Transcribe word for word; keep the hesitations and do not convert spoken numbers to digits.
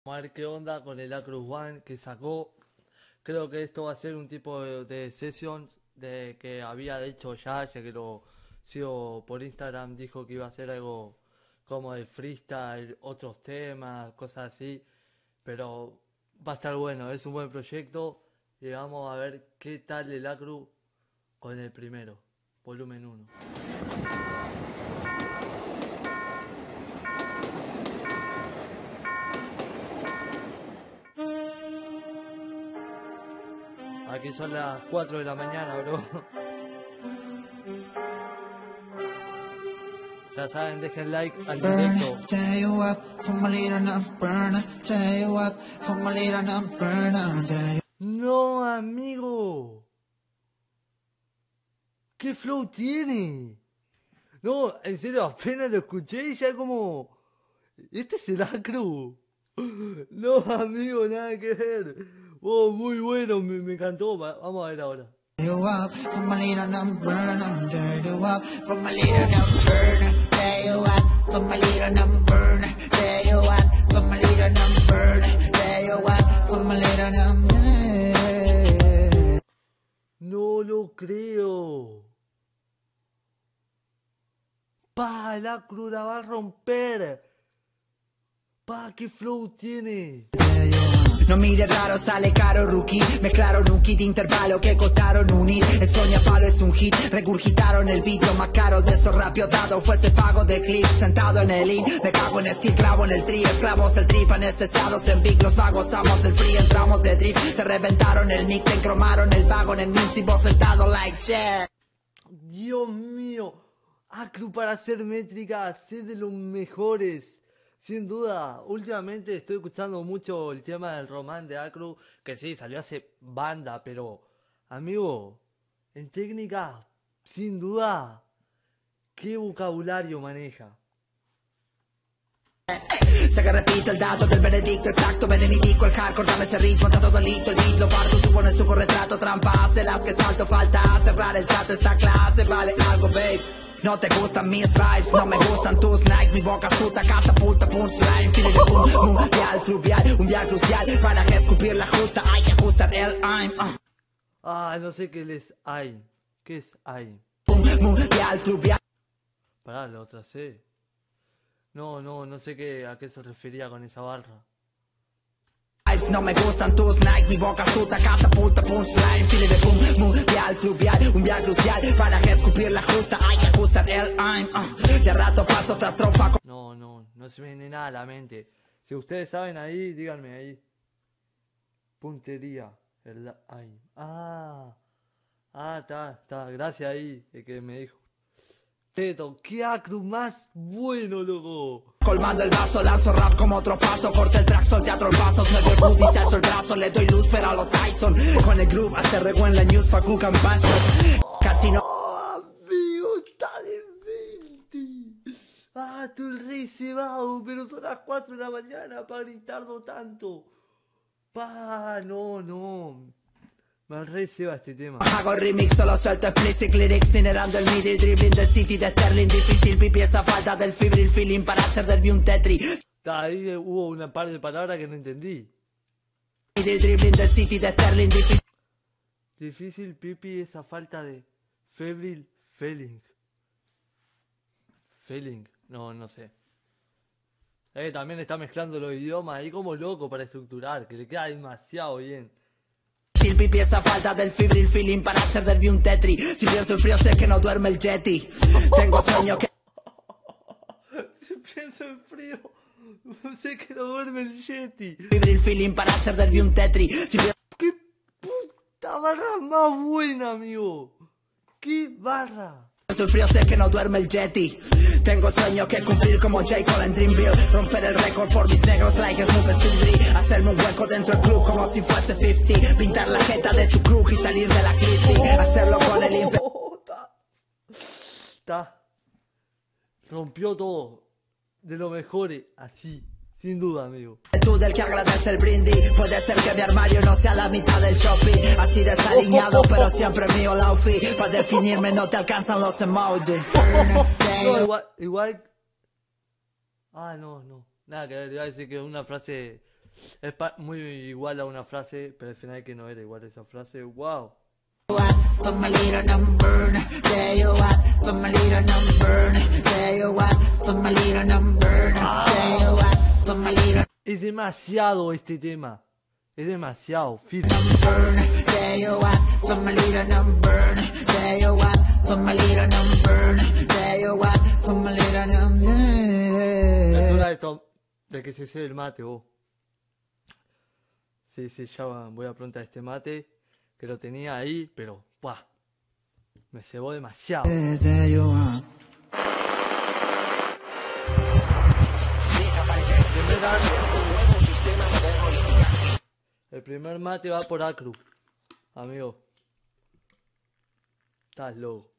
Vamos a ver qué onda con el Acrux One que sacó. Creo que esto va a ser un tipo de, de sessions de que había hecho ya, ya que lo sigo por Instagram, dijo que iba a ser algo como de freestyle, otros temas, cosas así. Pero va a estar bueno, es un buen proyecto y vamos a ver qué tal el Acrux con el primero, volumen uno. Aquí son las cuatro de la mañana, bro. Ya saben, dejen like al directo. No, amigo. ¿Qué flow tiene? No, en serio, apenas lo escuché y ya como... ¿Este es el Acrux? No, amigo, nada que ver. Oh, muy bueno, me, me encantó. Va- Vamos a ver ahora. No lo creo. Pa, el Acrux la va a romper. Pa, qué flow tiene. Non mire raro, sale caro rookie. Mezclaron un kit intervalo que costaron unir. El Sonia Palo es un hit, regurgitaron el beat. Lo más caro de esos rapiotados fue ese pago de clips. Sentado en el in, me cago en skill, clavo en el tri. Esclavos del trip, anestesiados en big. Los vagos amos del free, entramos de drift. Te reventaron el nick, te encromaron el vago en el mix. Y vos sentado like shit. Dios mío. Acrux para hacer métrica, es de los mejores. Sin duda, últimamente estoy escuchando mucho el tema del román de Acrux, que sí, salió hace banda, pero, amigo, en técnica, sin duda, qué vocabulario maneja. Sé que repito el dato del veredicto exacto. Ven y mi dico el hardcore, dame ese ritmo. Está todo listo, el beat lo parto, supone su retrato. Trampas de las que salto, falta cerrar el trato. Esta clase vale algo, babe. No te gustan mis vibes, no me gustan tus Nike. Mi boca suta, catapulta, punchline. File de boom, mundial, fluvial. Un día crucial para escupir la justa. Hay que ajustar el aim. Uh. Ah, no sé qué les hay. ¿Qué es hay? Mundial, fluvial. Pará, la otra C. No, no, no sé qué, a qué se refería con esa barra. No me gustan tus Nike, mi boca suta, catapulta, punchline. File de boom, mundial, fluvial. Un día crucial para escupir la justa. Hay que ajustar el aim. Uh. Ya rato paso otra estrofa. No, no, no se me viene nada a la mente. Si ustedes saben ahí, díganme ahí. Puntería. El aim. Ah. Ah, está, está. Gracias ahí, el que me dijo. Teto, qué Acrux más bueno, loco. Colmando el vaso, lanzo rap como otro paso. Corta el track, sol teatro pasos. Me doy booty, se alzo el brazo. Le doy luz, pero a lo Tyson. Con el groove, hace rego en la news, Facu Campazo. Casi no. Oh, amigo, está de veinte. Ah, estoy re cebado, pero son las cuatro de la mañana para gritarlo tanto. Pa, no, no. Me re ceba este tema. Hago remix, solo suelto explicit lyrics. Generando el middle, dribbling del city de Sterling. Difícil, pipi esa falta del fibril feeling para hacer del un Tetri. Ahí hubo una par de palabras que no entendí. Middle, dribbling del city de Sterling. Difícil. Difícil, pipi, esa falta de febril feeling. Feeling, no, no sé. Eh, también está mezclando los idiomas ahí como loco para estructurar, que le queda demasiado bien. Pipi esa falta del fibril feeling para hacer del un Tetri. Si pienso en frío sé que no duerme el Yeti. Tengo sueño que... Si pienso en frío, sé que no duerme el Yeti. Fibril feeling para hacer del un Tetri. Si pienso... ¡Qué puta barra más buena, amigo! ¡Qué barra! el frío sé que no duerme el Yeti. Tengo sueño que cumplir como J. Cole en Dreamville. Romper el récord por mis negros like Snoop Dogg. Hacerme un hueco dentro del club como si fuese cincuenta. Pintar la jeta de tu crew y salir de la crisis. Hacerlo con el impe... Está. Rompió todo. De lo mejor, así. Sin duda, amigo. Tú del que agradece el brindis. Puede ser que mi armario no sea la mitad del shopping. Así desaliñado, pero siempre mío la outfit. Para definirme no te alcanzan los emojis. No, igual, igual. Ah, no, no. Nada que ver, iba a decir que una frase Es pa- muy igual a una frase, pero al final que no era igual a esa frase. ¡Wow! Put my little number, there you are. Put my little number, there you are. Put my little number, there you are. Put my little Es demasiado este tema. Es demasiado firme. number, there you are. Put my little number, there you are. Put my little number, there you are. Put my little number. Es hora de, to- de que se cebe el mate, vos. Sí, sí, ya voy a preguntar este mate. Que lo tenía ahí, pero ¡buah! Me cebó demasiado. There you are. Primera- El primer mate va por Acru, amigo. Estás loco.